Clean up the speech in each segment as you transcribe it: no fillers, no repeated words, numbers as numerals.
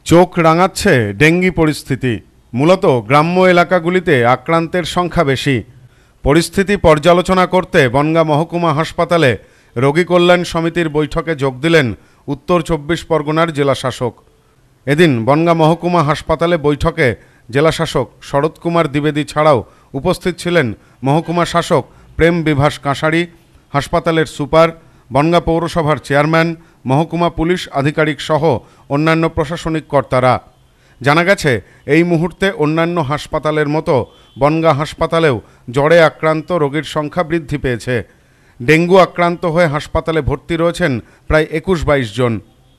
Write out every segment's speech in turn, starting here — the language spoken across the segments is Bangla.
চোখ রাঙাচ্ছে ডেঙ্গি পরিস্থিতি। মূলত গ্রাম্য এলাকাগুলিতে আক্রান্তের সংখ্যা বেশি। পরিস্থিতি পর্যালোচনা করতে বনগাঁ মহকুমা হাসপাতালে রোগী কল্যাণ সমিতির বৈঠকে যোগ দিলেন উত্তর 24 পরগনার জেলাশাসক। এদিন বনগাঁ মহকুমা হাসপাতালে বৈঠকে জেলাশাসক শরৎ কুমার দ্বিবেদী ছাড়াও উপস্থিত ছিলেন মহকুমা শাসক প্রেম বিভাস কাঁসারি, হাসপাতালের সুপার, বনগাঁ পৌরসভার চেয়ারম্যান, মহকুমা পুলিশ আধিকারিক সহ অন্যান্য প্রশাসনিক কর্তারা। জানা গেছে, এই মুহূর্তে অন্যান্য হাসপাতালের মতো বনগাঁ হাসপাতালেও জ্বরে আক্রান্ত রোগীর সংখ্যা বৃদ্ধি পেয়েছে। ডেঙ্গু আক্রান্ত হয়ে হাসপাতালে ভর্তি রয়েছেন প্রায় 21-22 জন।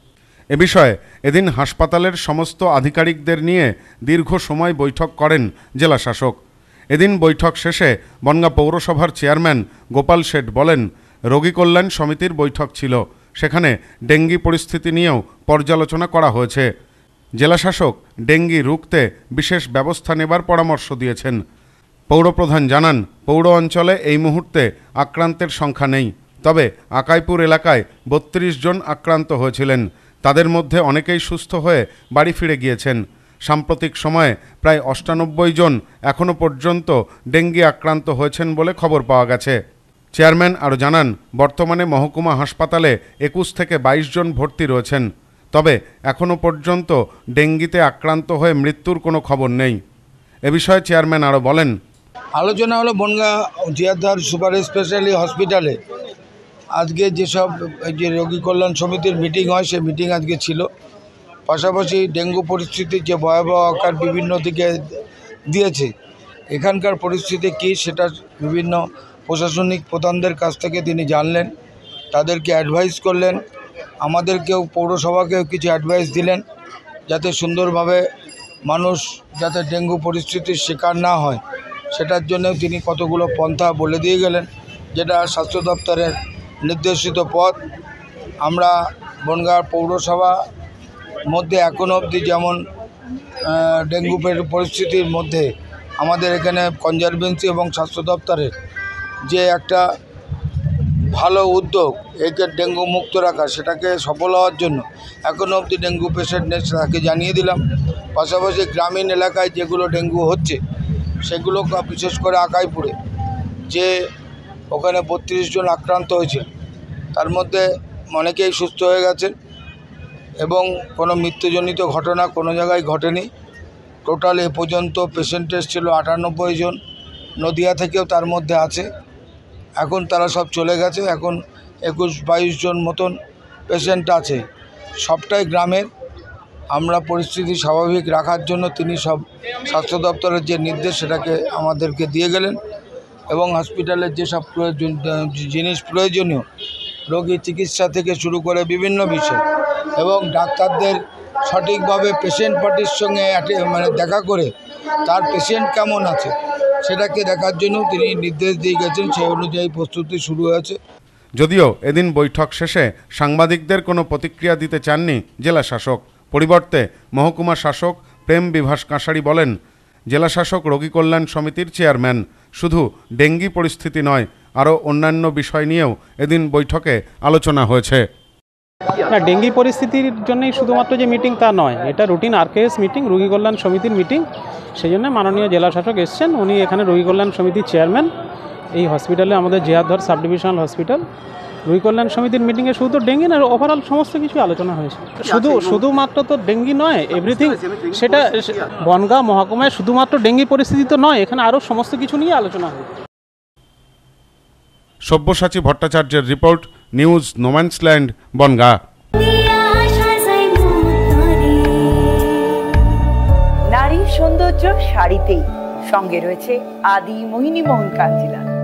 এ বিষয়ে এদিন হাসপাতালের সমস্ত আধিকারিকদের নিয়ে দীর্ঘ সময় বৈঠক করেন জেলাশাসক। এদিন বৈঠক শেষে বনগাঁ পৌরসভার চেয়ারম্যান গোপাল শেঠ বলেন, রোগী কল্যাণ সমিতির বৈঠক ছিল, সেখানে ডেঙ্গি পরিস্থিতি নিয়েও পর্যালোচনা করা হয়েছে। জেলাশাসক ডেঙ্গি রুখতে বিশেষ ব্যবস্থা নেবার পরামর্শ দিয়েছেন। পৌরপ্রধান জানান, পৌর অঞ্চলে এই মুহূর্তে আক্রান্তের সংখ্যা নেই, তবে আকাইপুর এলাকায় 32 জন আক্রান্ত হয়েছিলেন। তাদের মধ্যে অনেকেই সুস্থ হয়ে বাড়ি ফিরে গিয়েছেন। সাম্প্রতিক সময়ে প্রায় 98 জন এখনও পর্যন্ত ডেঙ্গি আক্রান্ত হয়েছেন বলে খবর পাওয়া গেছে। চেয়ারম্যান আরও জানান, বর্তমানে মহকুমা হাসপাতালে 21 থেকে 22 জন ভর্তি রয়েছেন, তবে এখনও পর্যন্ত ডেঙ্গিতে আক্রান্ত হয়ে মৃত্যুর কোনো খবর নেই। এ বিষয়ে চেয়ারম্যান আরও বলেন, আলোচনা হলো বনগাঁ জিয়ারধার সুপার স্পেশালি হসপিটালে আজকে যেসব যে রোগী কল্যাণ সমিতির মিটিং হয়, সেই মিটিং আজকে ছিল। পাশাপাশি ডেঙ্গু পরিস্থিতির যে ভয়াবহ আকার বিভিন্ন দিকে দিয়েছে, এখানকার পরিস্থিতি কী সেটা বিভিন্ন প্রশাসনিক প্রধানদের কাছ থেকে তিনি জানলেন, তাদেরকে অ্যাডভাইস করলেন, আমাদেরকেও পৌরসভাকেও কিছু অ্যাডভাইস দিলেন, যাতে সুন্দরভাবে মানুষ যাতে ডেঙ্গু পরিস্থিতির শিকার না হয়, সেটার জন্যও তিনি কতগুলো পন্থা বলে দিয়ে গেলেন, যেটা স্বাস্থ্য দপ্তরের নির্দেশিত পথ। আমরা বনগাঁ পৌরসভা মধ্যে এখনও অবধি যেমন ডেঙ্গু পরিস্থিতির মধ্যে আমাদের এখানে কনজারভেন্সি এবং স্বাস্থ্য দপ্তরের যে একটা ভালো উদ্যোগ একে ডেঙ্গু মুক্ত রাখা, সেটাকে সফল হওয়ার জন্য এখনও অবধি ডেঙ্গু পেশেন্ট নেই, তাকে জানিয়ে দিলাম। পাশাপাশি গ্রামীণ এলাকায় যেগুলো ডেঙ্গু হচ্ছে সেগুলো বিশেষ করে আকাইপুরে যে ওখানে 32 জন আক্রান্ত হয়েছে, তার মধ্যে অনেকেই সুস্থ হয়ে গেছে এবং কোনো মৃত্যুজনিত ঘটনা কোনো জায়গায় ঘটেনি। টোটাল এ পর্যন্ত পেশেন্টের ছিল 98 জন, নদিয়া থেকেও তার মধ্যে আছে, এখন তারা সব চলে গেছে। এখন 21-22 জন মতন পেশেন্ট আছে, সবটাই গ্রামের। আমরা পরিস্থিতি স্বাভাবিক রাখার জন্য তিনি সব স্বাস্থ্য দপ্তরের যে নির্দেশ সেটাকে আমাদেরকে দিয়ে গেলেন এবং হসপিটালের যেসব জিনিস প্রয়োজনীয় রোগী চিকিৎসা থেকে শুরু করে বিভিন্ন বিষয় এবং ডাক্তারদের সঠিকভাবে পেশেন্ট পার্টির সঙ্গে দেখা করে তার পেশেন্ট কেমন আছে সেটাকে দেখার জন্য তিনি নির্দেশ দিয়ে গেছেন। সেই অনুযায়ী প্রস্তুতি শুরু হয়েছে। যদিও এদিন বৈঠক শেষে সাংবাদিকদের কোনো প্রতিক্রিয়া দিতে চাননি জেলাশাসক। পরিবর্তে মহকুমা শাসক প্রেম বিভাস কাঁসারি বলেন, জেলাশাসক রোগী কল্যাণ সমিতির চেয়ারম্যান, শুধু ডেঙ্গি পরিস্থিতি নয়, আরও অন্যান্য বিষয় নিয়েও এদিন বৈঠকে আলোচনা হয়েছে। না, ডেঙ্গি পরিস্থিতির জন্যই শুধুমাত্র যে মিটিং তা নয়, এটা রুটিন আরকেএস মিটিং, রোগী কল্যাণ সমিতির মিটিং। সেই জন্য মাননীয় জেলাশাসক এসছেন, উনি এখানে রোগী কল্যাণ সমিতির চেয়ারম্যান। এই হসপিটালে আমাদের জিয়ারধার সাব ডিভিশনাল হসপিটাল, রোগী কল্যাণ সমিতির মিটিংয়ে শুধু তো ডেঙ্গি না, ওভারঅল সমস্ত কিছু আলোচনা হয়েছে। শুধুমাত্র তো ডেঙ্গি নয়, এভরিথিং। সেটা বনগাঁ মহকুমায় শুধুমাত্র ডেঙ্গি পরিস্থিতি তো নয়, এখানে আরও সমস্ত কিছু নিয়ে আলোচনা হয়েছে। সব্যসাচী ভট্টাচার্যের রিপোর্ট, নিউজ নোম্যান্সল্যান্ড, বনগাঁ। নারীর সৌন্দর্য শাড়িতেই, সঙ্গে রয়েছে আদি মোহিনী মোহন কাঞ্জিলা।